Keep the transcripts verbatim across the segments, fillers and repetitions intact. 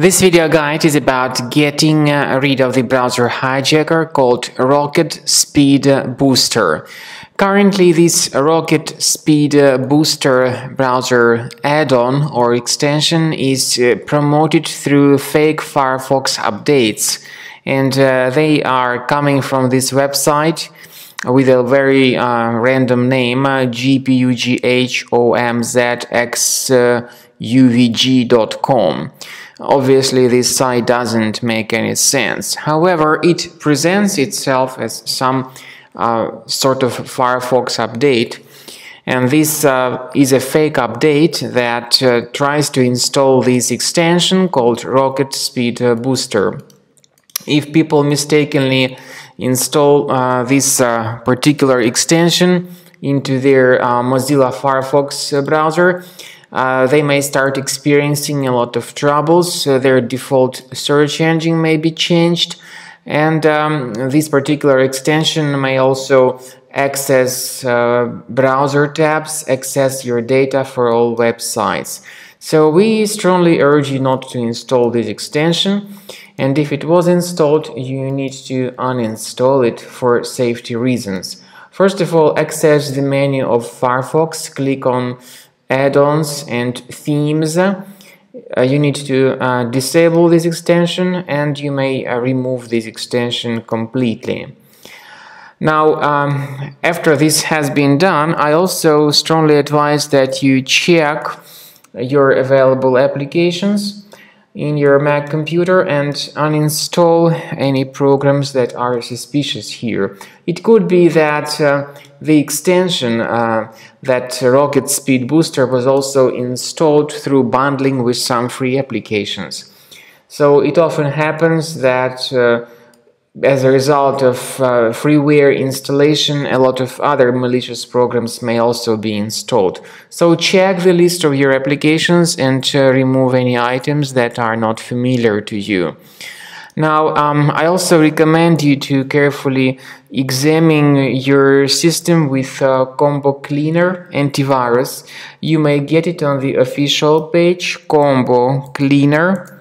This video guide is about getting uh, rid of the browser hijacker called Rocket Speed Booster. Currently, this Rocket Speed Booster browser add-on or extension is uh, promoted through fake Firefox updates, and uh, they are coming from this website with a very uh, random name, uh, G P U G H O M Z X U V G dot com. Obviously, this site doesn't make any sense. However, it presents itself as some uh, sort of Firefox update, and this uh, is a fake update that uh, tries to install this extension called Rocket Speed Booster. If people mistakenly install uh, this uh, particular extension into their uh, Mozilla Firefox uh, browser, Uh, they may start experiencing a lot of troubles. Uh, their default search engine may be changed, and um, this particular extension may also access uh, browser tabs, access your data for all websites. So we strongly urge you not to install this extension, and if it was installed, you need to uninstall it for safety reasons. First of all, access the menu of Firefox, click on add-ons and themes. Uh, you need to uh, disable this extension, and you may uh, remove this extension completely. Now, um, after this has been done, I also strongly advise that you check your available applications in your Mac computer and uninstall any programs that are suspicious here. It could be that uh, the extension uh, that Rocket Speed Booster was also installed through bundling with some free applications. So it often happens that uh, as a result of uh, freeware installation, a lot of other malicious programs may also be installed. So check the list of your applications and uh, remove any items that are not familiar to you. Now, um, I also recommend you to carefully examine your system with uh, Combo Cleaner antivirus. You may get it on the official page combo cleaner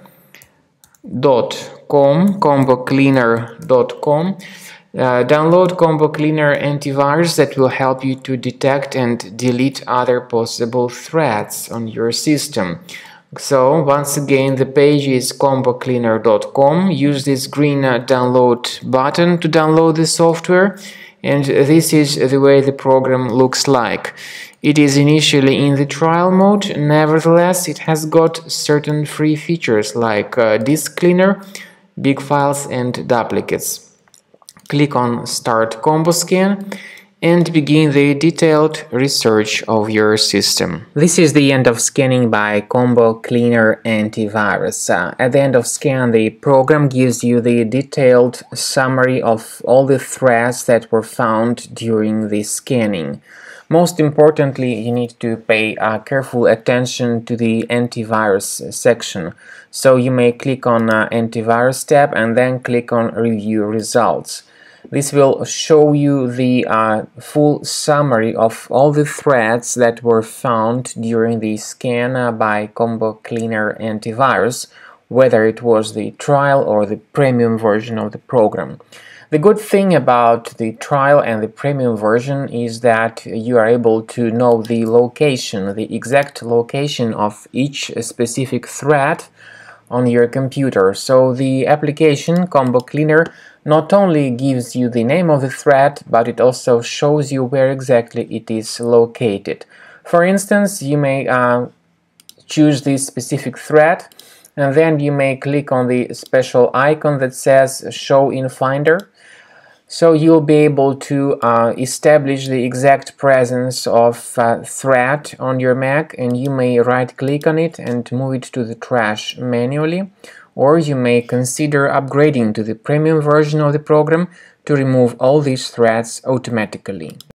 dot com, combo cleaner dot com. Uh, download Combo Cleaner antivirus that will help you to detect and delete other possible threats on your system. So, once again, the page is combo cleaner dot com. Use this green uh, download button to download the software, and this is the way the program looks like. It is initially in the trial mode. Nevertheless, it has got certain free features like uh, disk cleaner, big files and duplicates. Click on Start Combo Scan and begin the detailed research of your system. This is the end of scanning by Combo Cleaner antivirus. Uh, at the end of scan, the program gives you the detailed summary of all the threats that were found during the scanning. Most importantly, you need to pay uh, careful attention to the antivirus section. So you may click on uh, Antivirus tab and then click on Review Results. This will show you the uh, full summary of all the threats that were found during the scan uh, by Combo Cleaner antivirus, whether it was the trial or the premium version of the program. The good thing about the trial and the premium version is that you are able to know the location, the exact location of each specific threat on your computer. So the application Combo Cleaner not only gives you the name of the threat, but it also shows you where exactly it is located. For instance, you may uh, choose this specific threat, and then you may click on the special icon that says Show in Finder. So you'll be able to uh, establish the exact presence of uh, threat on your Mac, and you may right-click on it and move it to the trash manually, or you may consider upgrading to the premium version of the program to remove all these threats automatically.